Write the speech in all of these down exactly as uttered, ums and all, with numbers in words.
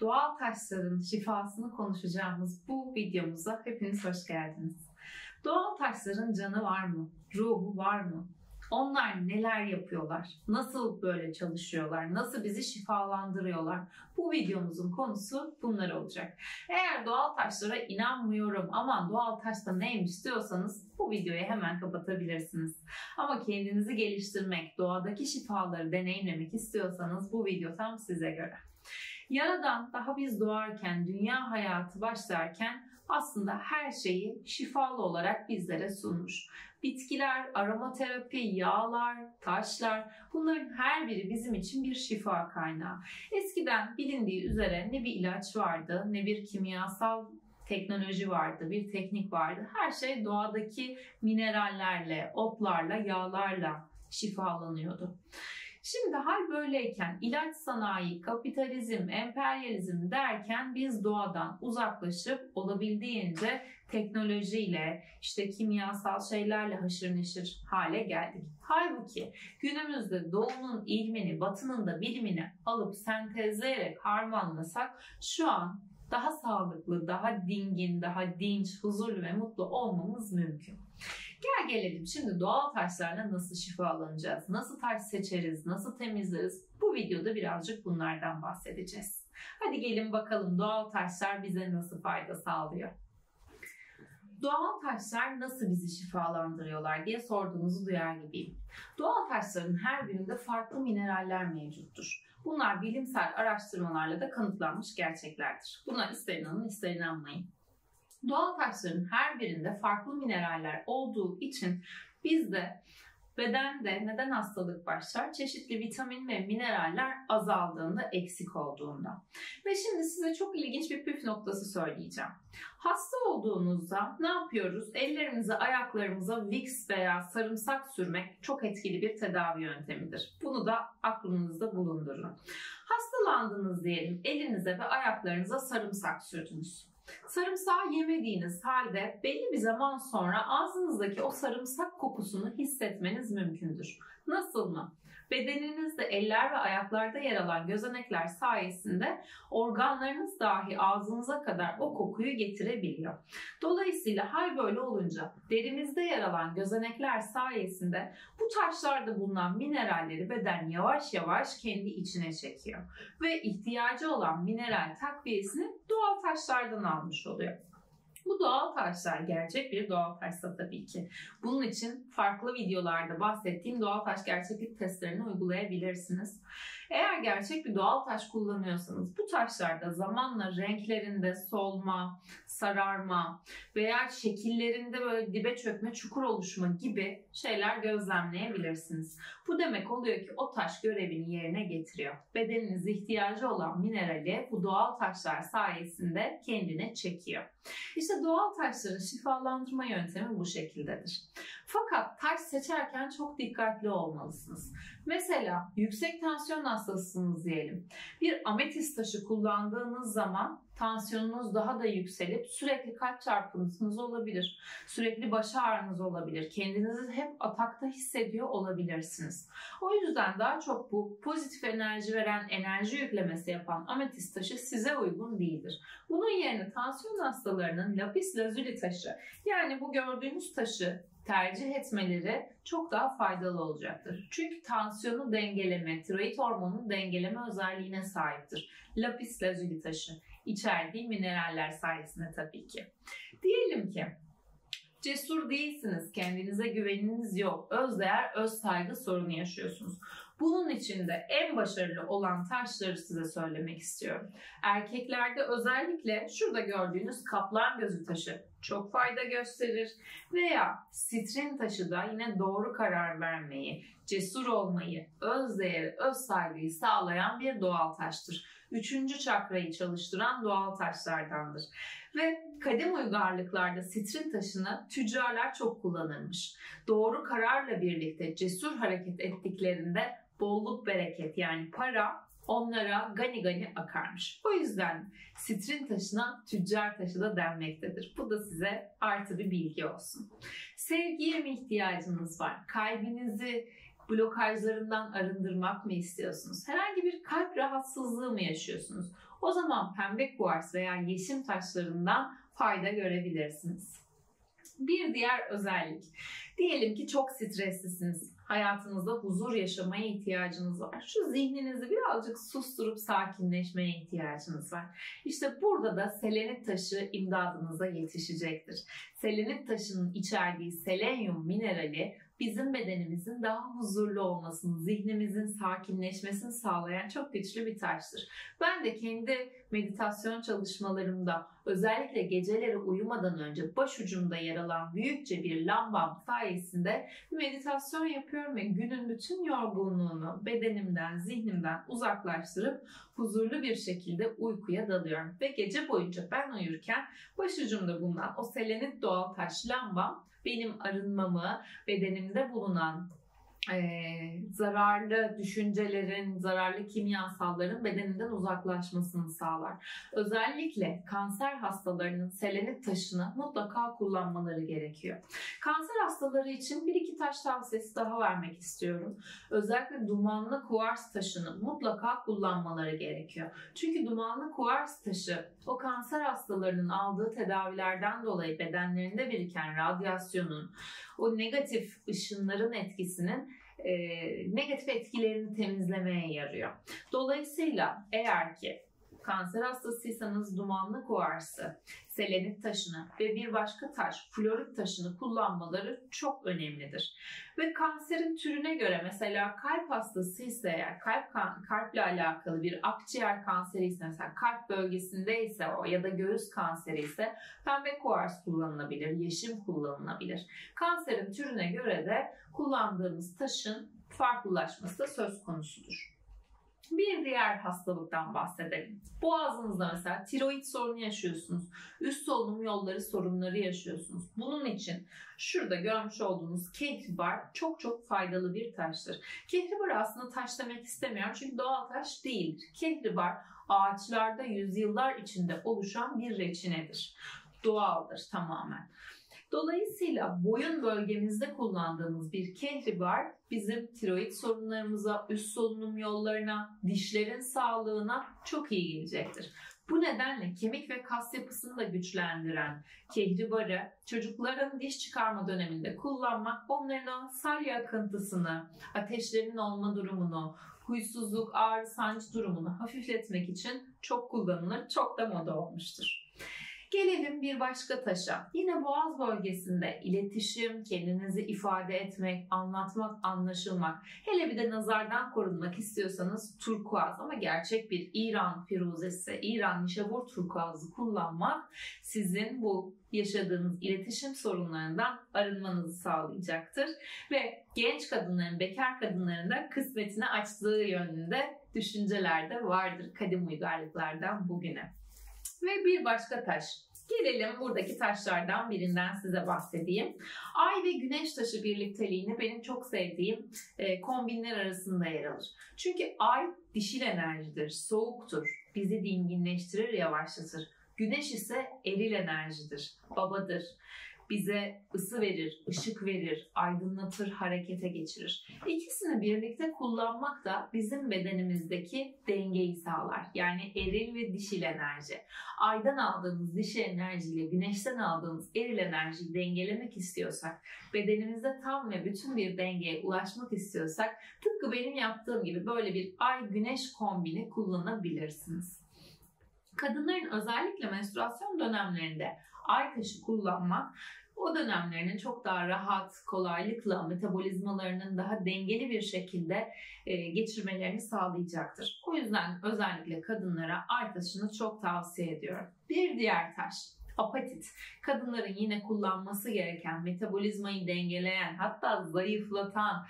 Doğal taşların şifasını konuşacağımız bu videomuza hepiniz hoş geldiniz. Doğal taşların canı var mı? Ruhu var mı? Onlar neler yapıyorlar? Nasıl böyle çalışıyorlar? Nasıl bizi şifalandırıyorlar? Bu videomuzun konusu bunlar olacak. Eğer doğal taşlara inanmıyorum ama doğal taş da neymiş diyorsanız bu videoyu hemen kapatabilirsiniz. Ama kendinizi geliştirmek, doğadaki şifaları deneyimlemek istiyorsanız bu video tam size göre. Yaradan daha biz doğarken, dünya hayatı başlarken aslında her şeyi şifalı olarak bizlere sunmuş. Bitkiler, aromaterapi, yağlar, taşlar, bunların her biri bizim için bir şifa kaynağı. Eskiden bilindiği üzere ne bir ilaç vardı, ne bir kimyasal teknoloji vardı, bir teknik vardı. Her şey doğadaki minerallerle, otlarla, yağlarla şifalanıyordu. Şimdi hal böyleyken ilaç sanayi, kapitalizm, emperyalizm derken biz doğadan uzaklaşıp olabildiğince teknolojiyle, işte kimyasal şeylerle haşır neşir hale geldik. Halbuki günümüzde doğunun ilmini, batının da bilimini alıp sentezleyerek harmanlasak şu an daha sağlıklı, daha dingin, daha dinç, huzurlu ve mutlu olmamız mümkün. Gel gelelim şimdi doğal taşlarla nasıl şifalanacağız, nasıl taş seçeriz, nasıl temizleriz? Bu videoda birazcık bunlardan bahsedeceğiz. Hadi gelin bakalım doğal taşlar bize nasıl fayda sağlıyor? Doğal taşlar nasıl bizi şifalandırıyorlar diye sorduğunuzu duyar gibiyim. Doğal taşların her birinde farklı mineraller mevcuttur. Bunlar bilimsel araştırmalarla da kanıtlanmış gerçeklerdir. Buna ister inanın ister inanmayın. Doğal taşların her birinde farklı mineraller olduğu için bizde bedende neden hastalık başlar? Çeşitli vitamin ve mineraller azaldığında, eksik olduğunda. Ve şimdi size çok ilginç bir püf noktası söyleyeceğim. Hasta olduğunuzda ne yapıyoruz? Ellerimize, ayaklarımıza Vicks veya sarımsak sürmek çok etkili bir tedavi yöntemidir. Bunu da aklınızda bulundurun. Hastalandınız diyelim, elinize ve ayaklarınıza sarımsak sürdünüz. Sarımsağı yemediğiniz halde belli bir zaman sonra ağzınızdaki o sarımsak kokusunu hissetmeniz mümkündür. Nasıl mı? Bedeninizde eller ve ayaklarda yer alan gözenekler sayesinde organlarınız dahi ağzınıza kadar o kokuyu getirebiliyor. Dolayısıyla hal böyle olunca derimizde yer alan gözenekler sayesinde bu taşlarda bulunan mineralleri beden yavaş yavaş kendi içine çekiyor. Ve ihtiyacı olan mineral takviyesini doğal taşlardan almış oluyor. Bu doğal taşlar gerçek bir doğal taşsa tabii ki. Bunun için farklı videolarda bahsettiğim doğal taş gerçeklik testlerini uygulayabilirsiniz. Eğer gerçek bir doğal taş kullanıyorsanız bu taşlarda zamanla renklerinde solma, sararma veya şekillerinde böyle dibe çökme, çukur oluşma gibi şeyler gözlemleyebilirsiniz. Bu demek oluyor ki o taş görevini yerine getiriyor. Bedeniniz ihtiyacı olan minerali bu doğal taşlar sayesinde kendine çekiyor. İşte doğal taşların şifalandırma yöntemi bu şekildedir. Fakat taş seçerken çok dikkatli olmalısınız. Mesela yüksek tansiyon hastasısınız diyelim. Bir ametist taşı kullandığınız zaman tansiyonunuz daha da yükselip sürekli kalp çarpıntınız olabilir. Sürekli baş ağrınız olabilir. Kendinizi hep atakta hissediyor olabilirsiniz. O yüzden daha çok bu pozitif enerji veren, enerji yüklemesi yapan ametist taşı size uygun değildir. Bunun yerine tansiyon hastalarının lapis lazuli taşı, yani bu gördüğünüz taşı tercih etmeleri çok daha faydalı olacaktır. Çünkü tansiyonu dengeleme, tiroid hormonunu dengeleme özelliğine sahiptir. Lapis lazuli taşı, içerdiği mineraller sayesinde tabii ki. Diyelim ki cesur değilsiniz, kendinize güveniniz yok, özdeğer, öz saygı sorunu yaşıyorsunuz. Bunun için de en başarılı olan taşları size söylemek istiyorum. Erkeklerde özellikle şurada gördüğünüz kaplan gözü taşı çok fayda gösterir. Veya sitrin taşı da yine doğru karar vermeyi, cesur olmayı, öz değeri, öz saygıyı sağlayan bir doğal taştır. Üçüncü çakrayı çalıştıran doğal taşlardandır. Ve kadim uygarlıklarda sitrin taşını tüccarlar çok kullanırmış. Doğru kararla birlikte cesur hareket ettiklerinde bolluk bereket, yani para onlara gani gani akarmış. O yüzden sitrin taşına tüccar taşı da denmektedir. Bu da size artı bir bilgi olsun. Sevgiye mi ihtiyacınız var? Kalbinizi blokajlarından arındırmak mı istiyorsunuz? Herhangi bir kalp rahatsızlığı mı yaşıyorsunuz? O zaman pembe kuvars veya yeşim taşlarından fayda görebilirsiniz. Bir diğer özellik. Diyelim ki çok streslisiniz. Hayatınızda huzur yaşamaya ihtiyacınız var. Şu zihninizi birazcık susturup sakinleşmeye ihtiyacınız var. İşte burada da selenit taşı imdadınıza yetişecektir. Selenit taşının içerdiği selenyum minerali bizim bedenimizin daha huzurlu olmasını, zihnimizin sakinleşmesini sağlayan çok güçlü bir taştır. Ben de kendi meditasyon çalışmalarımda özellikle geceleri uyumadan önce başucumda yer alan büyükçe bir lambam sayesinde meditasyon yapıyorum ve günün bütün yorgunluğunu bedenimden, zihnimden uzaklaştırıp huzurlu bir şekilde uykuya dalıyorum. Ve gece boyunca ben uyurken başucumda bulunan o selenit doğal taş lambam benim arınmamı, bedenimde bulunan Ee, zararlı düşüncelerin, zararlı kimyasalların bedenimden uzaklaşmasını sağlar. Özellikle kanser hastalarının selenit taşını mutlaka kullanmaları gerekiyor. Kanser hastaları için bir iki taş tavsiyesi daha vermek istiyorum. Özellikle dumanlı kuvars taşını mutlaka kullanmaları gerekiyor. Çünkü dumanlı kuvars taşı o kanser hastalarının aldığı tedavilerden dolayı bedenlerinde biriken radyasyonun, o negatif ışınların etkisinin e, negatif etkilerini temizlemeye yarıyor. Dolayısıyla eğer ki kanser hastasıysanız dumanlı kuvarsı, selenit taşını ve bir başka taş, florit taşını kullanmaları çok önemlidir. Ve kanserin türüne göre mesela kalp hastasıysa eğer, kalp kalple alakalı bir akciğer kanseri ise mesela kalp bölgesindeyse o ya da göğüs kanseri ise pembe kuvars kullanılabilir, yeşim kullanılabilir. Kanserin türüne göre de kullandığımız taşın farklılaşması da söz konusudur. Bir diğer hastalıktan bahsedelim. Boğazınızda mesela tiroid sorunu yaşıyorsunuz. Üst solunum yolları sorunları yaşıyorsunuz. Bunun için şurada görmüş olduğunuz kehribar çok çok faydalı bir taştır. Kehribar aslında taş demek istemiyorum çünkü doğal taş değildir. Kehribar ağaçlarda yüzyıllar içinde oluşan bir reçinedir. Doğaldır tamamen. Dolayısıyla boyun bölgemizde kullandığımız bir kehribar bizim tiroid sorunlarımıza, üst solunum yollarına, dişlerin sağlığına çok iyi gelecektir. Bu nedenle kemik ve kas yapısını da güçlendiren kehribarı çocukların diş çıkarma döneminde kullanmak onların o salya akıntısını, ateşlerinin olma durumunu, huysuzluk, ağrı, sancı durumunu hafifletmek için çok kullanılır, çok da moda olmuştur. Gelelim bir başka taşa. Yine boğaz bölgesinde iletişim, kendinizi ifade etmek, anlatmak, anlaşılmak. Hele bir de nazardan korunmak istiyorsanız turkuaz ama gerçek bir İran firuzesi, İran nişabur turkuazı kullanmak sizin bu yaşadığınız iletişim sorunlarından arınmanızı sağlayacaktır. Ve genç kadınların, bekar kadınların da kısmetini açtığı yönünde düşünceler de vardır kadim uygarlıklardan bugüne. Ve bir başka taş. Gelelim buradaki taşlardan birinden size bahsedeyim. Ay ve güneş taşı birlikteliğini benim çok sevdiğim e, kombinler arasında yer alır. Çünkü ay dişil enerjidir, soğuktur, bizi dinginleştirir, yavaşlatır. Güneş ise eril enerjidir, babadır. Bize ısı verir, ışık verir, aydınlatır, harekete geçirir. İkisini birlikte kullanmak da bizim bedenimizdeki dengeyi sağlar. Yani eril ve dişil enerji. Aydan aldığımız dişil enerjiyle güneşten aldığımız eril enerjiyi dengelemek istiyorsak, bedenimizde tam ve bütün bir dengeye ulaşmak istiyorsak, tıpkı benim yaptığım gibi böyle bir ay-güneş kombini kullanabilirsiniz. Kadınların özellikle menstruasyon dönemlerinde ay taşı kullanmak o dönemlerinin çok daha rahat, kolaylıkla metabolizmalarının daha dengeli bir şekilde e, geçirmelerini sağlayacaktır. O yüzden özellikle kadınlara ay taşını çok tavsiye ediyorum. Bir diğer taş, apatit. Kadınların yine kullanması gereken, metabolizmayı dengeleyen, hatta zayıflatan,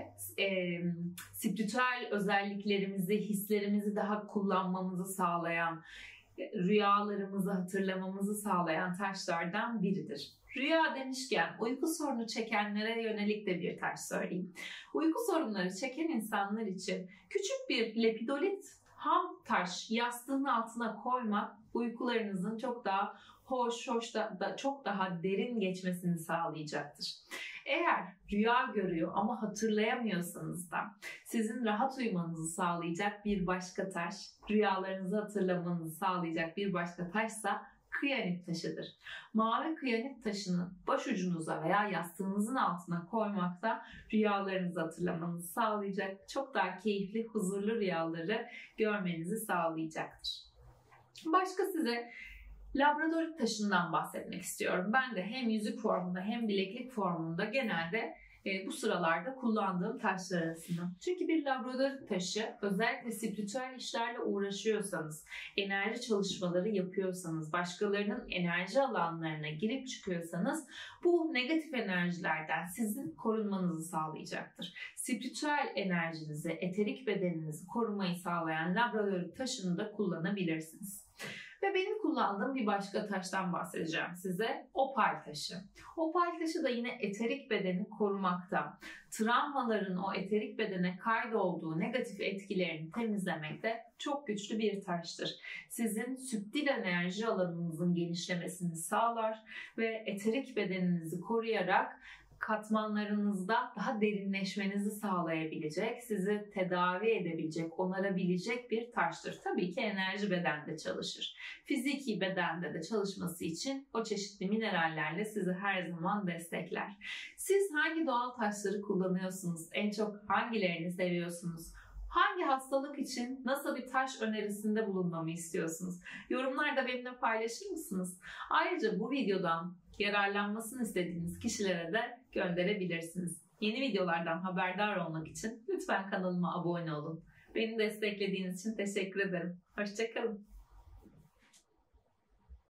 e, spiritüel özelliklerimizi, hislerimizi daha kullanmamızı sağlayan, rüyalarımızı hatırlamamızı sağlayan taşlardan biridir. Rüya demişken uyku sorunu çekenlere yönelik de bir taş söyleyeyim. Uyku sorunları çeken insanlar için küçük bir lepidolit ham taş yastığın altına koymak uykularınızın çok daha hoş, hoş da, da çok daha derin geçmesini sağlayacaktır. Eğer rüya görüyor ama hatırlayamıyorsanız da sizin rahat uyumanızı sağlayacak bir başka taş, rüyalarınızı hatırlamanızı sağlayacak bir başka taşsa kıyanit taşıdır. Mavi kıyanit taşını başucunuza veya yastığınızın altına koymak da rüyalarınızı hatırlamanızı sağlayacak, çok daha keyifli, huzurlu rüyaları görmenizi sağlayacaktır. Başka size labradorit taşından bahsetmek istiyorum. Ben de hem yüzük formunda hem bileklik formunda genelde e, bu sıralarda kullandığım taşlar arasında. Çünkü bir labradorit taşı özellikle spiritüel işlerle uğraşıyorsanız, enerji çalışmaları yapıyorsanız, başkalarının enerji alanlarına girip çıkıyorsanız bu negatif enerjilerden sizin korunmanızı sağlayacaktır. Spiritüel enerjinizi, eterik bedeninizi korumayı sağlayan labradorit taşını da kullanabilirsiniz. Ve benim kullandığım bir başka taştan bahsedeceğim size. Opal taşı. Opal taşı da yine eterik bedeni korumakta. Travmaların o eterik bedene kaydolduğu negatif etkilerini temizlemekte çok güçlü bir taştır. Sizin süptil enerji alanınızın genişlemesini sağlar ve eterik bedeninizi koruyarak katmanlarınızda daha derinleşmenizi sağlayabilecek, sizi tedavi edebilecek, onarabilecek bir taştır. Tabii ki enerji bedende çalışır. Fiziki bedende de çalışması için o çeşitli minerallerle sizi her zaman destekler. Siz hangi doğal taşları kullanıyorsunuz? En çok hangilerini seviyorsunuz? Hangi hastalık için nasıl bir taş önerisinde bulunmamı istiyorsunuz? Yorumlarda benimle paylaşır mısınız? Ayrıca bu videodan yararlanmasını istediğiniz kişilere de gönderebilirsiniz. Yeni videolardan haberdar olmak için lütfen kanalıma abone olun. Beni desteklediğiniz için teşekkür ederim. Hoşça kalın.